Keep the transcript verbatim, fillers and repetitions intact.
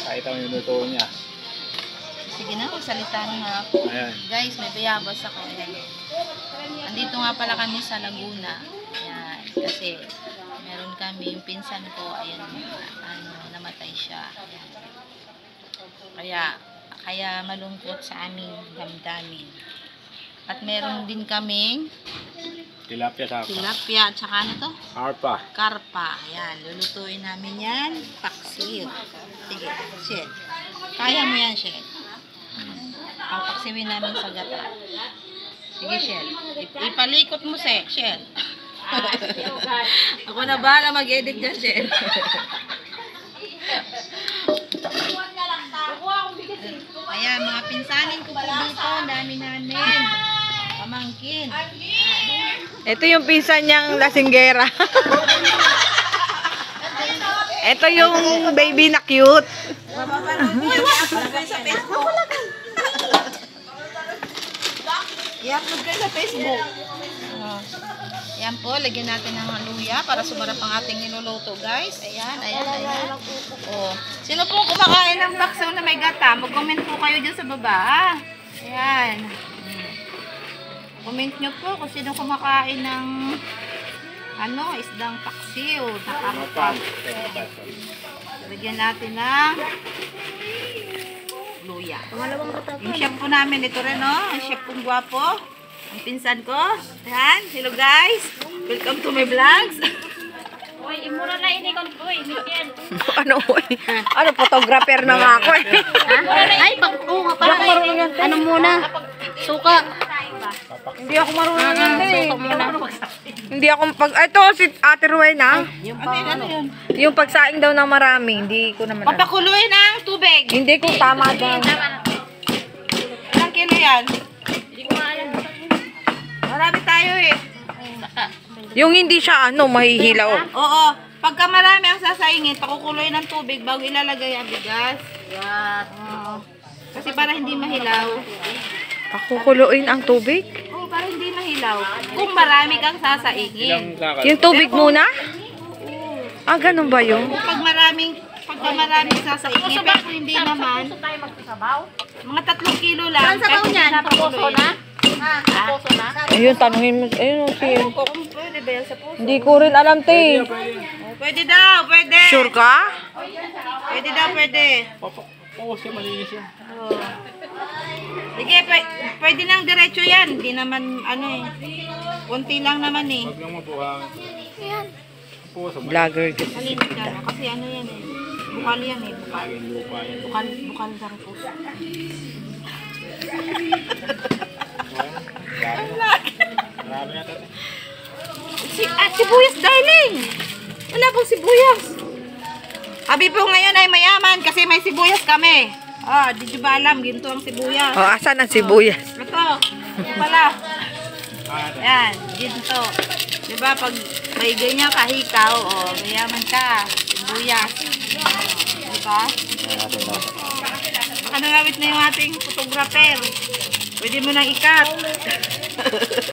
Pakita mo yung luto niya. Sige na, magsalita na nga ako. Ayan. Guys, may bayabas ako. Ayan. Andito nga pala kami sa Laguna. Ayan. Kasi meron kami, yung pinsan ko, ayan, ano, namatay siya. Ayan. Kaya, kaya malungkot sa aming damdamin. At meron din kaming Tilapia sa tilapia, at saka ano to? Arpa. Karpa. Ayan, lulutuin namin yan. Paksiw. Sige, Shed. Kaya mo yan, Shed. Papaksiwin namin sa gata. Sige, Shed. Ip- ipalikot mo, Shed. Shed. Ako na bahala mag-edit dyan, Shed. Ayan, mga pinsanin ko po dito. Ang dami namin. Pamangkin. Ito yung pinsan niyang lasinggera. Ito yung baby na cute. Mapapanood niyo sa Facebook. I-upload kayo sa Facebook. Oh. Ayan po, lagyan natin ng haluya para sumarap ang ating niluluto, guys. Ayan, ayan, ayan. Oh. Sino po kumakain ng baksaw na may gata? Mag-comment po kayo dyan sa baba, ha? Ayan. Hmm. Comment nyo po kung sino kumakain ng ano, isdang paksiw. Nakakapag. Lagyan natin ng luya. Yung chef po namin, ito rin, no? Ang chef pong gwapo. Ang pinsan ko. Ayan. Hello, guys. Welcome to my vlogs. Uy, imura na ini kon uy, Miguel. Ano, uy? Ano, photographer na nga ako eh. Ay, pag oo nga pala. Ano muna? Suka. Hindi ako marunong yan eh. Suka muna. Hindi ako pag... Ito, si Ate Rowena. Yung Ano yun, ano yun? Yung pagsaing daw ng marami, hindi ko naman alam. Papakuloy ng tubig. Hindi ko tama daw. Ilang kilo yan? Hindi ko maalam. Marami tayo eh. Yung hindi siya ano, mahihilaw. Oo. Pagka marami ang sasaingin, pakukuloy ng tubig bago ilalagay ang bigas. Yan. Oo. Kasi para hindi mahilaw. Pakukuluin ang tubig? Oo, para hindi mahilaw. Kung marami kang sasaingin. Yung tubig muna? Ah, ganun ba yun? Kung pag maraming, pagka maraming sasaingin, pero kung hindi naman, Gusto tayo magsasabaw? mga tatlong kilo lang. Saan sabaw kahit niyan? hindi Sa puso napakuloy. na? Ha? Sa puso na? Ayun, tanungin mo. Ayun, si... Kung pwede ba yan sa puso? Hindi ko rin alam, te. Oh, pwede daw, pwede. Sure ka? Pwede daw, pwede. Oo, siya malinis yan. Oh. Sige, pwede, pwede nang diretso yan. Hindi naman, ano eh. Kunti lang naman eh. Huwag lang mabuhang. Yan. Puso, Vlogger kasi. Malinis ka. No? Kasi ano yan eh. Bukal yan eh. Bukal. maling lupa yan. Bukal, bukal lang puso. Marami na tayo. Si, ah, sibuyas, darling! Wala pong sibuyas. Abi po ngayon ay mayaman kasi may sibuyas kami. Ah, di nyo ba alam? Ginto ang sibuyas. O, asan ang sibuyas? Ito. Ito pala. Yan, ginto. Diba, pag may ganyan kahikaw, oh, mayaman ka. Sibuyas. Diba? Baka nangawit na yung ating photographer. Pwede mo nang ikat.